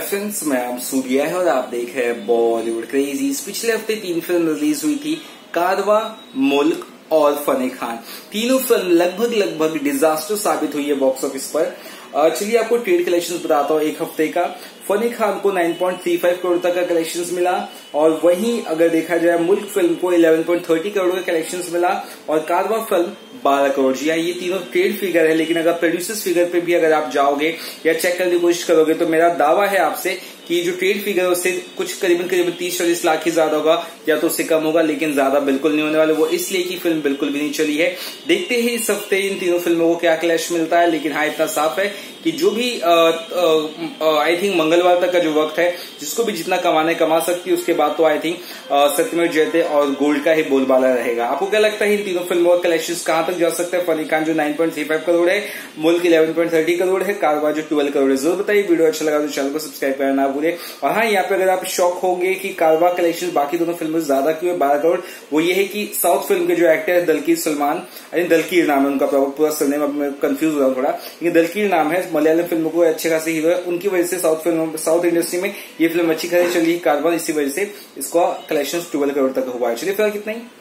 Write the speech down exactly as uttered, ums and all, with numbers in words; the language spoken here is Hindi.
फ्रेंड्स, मैं आप सूर्या है और आप देख रहे हैं बॉलीवुड क्रेजीज। पिछले हफ्ते तीन फिल्म रिलीज हुई थी, कारवां, मुल्क और फनी खान। तीनों फिल्म लगभग लगभग डिजास्टर साबित हुई है बॉक्स ऑफिस पर। चलिए आपको ट्रेड कलेक्शन बताता हूँ एक हफ्ते का। फनी खान को नौ पॉइंट तीन पाँच करोड़ तक का कलेक्शंस मिला और वहीं अगर देखा जाए मुल्क फिल्म को ग्यारह पॉइंट तीस करोड़ का कलेक्शंस मिला और कारवां फिल्म बारह करोड़। जी हाँ, ये तीनों ट्रेड फिगर है, लेकिन अगर प्रोड्यूसर्स फिगर पे भी अगर आप जाओगे या चेक करने की कोशिश करोगे तो मेरा दावा है आपसे कि जो ट्रेड फिगर है उससे कुछ करीबन करीबन तीस चालीस लाख ही ज्यादा होगा या तो उससे कम होगा, लेकिन ज्यादा बिल्कुल नहीं होने वाला। वो इसलिए कि फिल्म बिल्कुल भी नहीं चली है। देखते ही इस हफ्ते इन तीनों फिल्मों को क्या क्लैश मिलता है, लेकिन हाँ इतना साफ है कि जो भी आई थिंक मंगलवार तक का जो वक्त है, जिसको भी जितना कमाने कमा सकती है, उसके बाद तो आई थिंक सत्यमेव जयते और गोल्ड का ही बोलबाला रहेगा। आपको क्या लगता है इन तीनों फिल्मों का कलेक्शन कहां तक जा सकता है? फनी खान जो नौ पॉइंट तीन पाँच करोड़ है, मुल्क ग्यारह पॉइंट तीस करोड़ है, कारवां जो बारह करोड़ है। जरूर बताइए, वीडियो अच्छा लगा तो चैनल को सब्सक्राइब करना ना भूले। और हाँ, यहाँ पे अगर आप शॉक होंगे कि कारवां कलेक्शन बाकी दोनों फिल्मों से ज्यादा क्यों है बारह करोड़, वो ये है कि साउथ फिल्म के जो एक्टर है दलकीर सलमान, दलकीर नाम है उनका, पूरा सरनेम अब मैं कंफ्यूज हो रहा हूँ थोड़ा, लेकिन दलकीर नाम है, मलयालम फिल्मों को अच्छे खासे हीरो है, उनकी वजह से साउथ फिल्म साउथ इंडस्ट्री में ये फिल्म अच्छी खासी चली कारवां, इसी वजह से इसका कलेक्शन बारह करोड़ तक हुआ है। चलिए फिलहाल कितना ही